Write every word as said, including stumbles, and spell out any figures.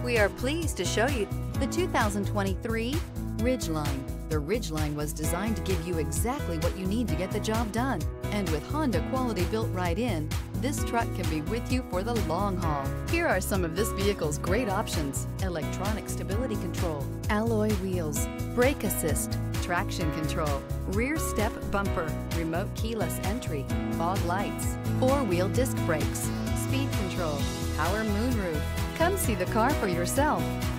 We are pleased to show you the two thousand twenty-three Ridgeline. The Ridgeline was designed to give you exactly what you need to get the job done. And with Honda quality built right in, this truck can be with you for the long haul. Here are some of this vehicle's great options: electronic stability control, alloy wheels, brake assist, traction control, rear step bumper, remote keyless entry, fog lights, four-wheel disc brakes, speed control, power moonroof. Come see the car for yourself.